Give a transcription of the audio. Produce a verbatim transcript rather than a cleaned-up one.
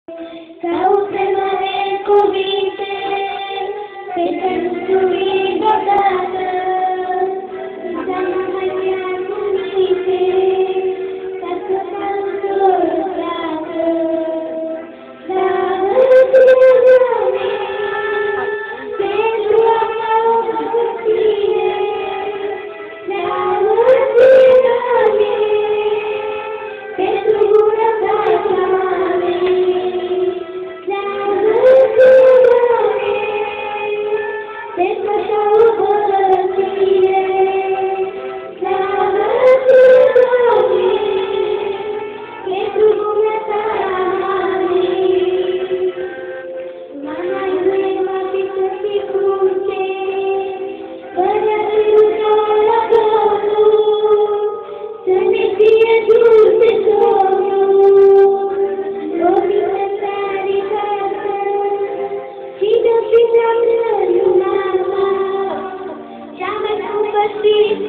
Caută-mă cuvinte pe tănțui deodată, să mă mai ia cu minte, ca să fac odată. Slavă-ți, Doamne, pentru a ta măgățire, slavă-ți, Doamne, pentru bunătatea mea. Pentru așa o bătăție, slavă-ți, Doamne, pentru bunătatea mea. Mama iubește, va fi să fii frunte, fără însă la Domnul, să ne fie dulce Domnul. O vină tare casă, și de-o fi pleacă lumea, cea mai scumpă și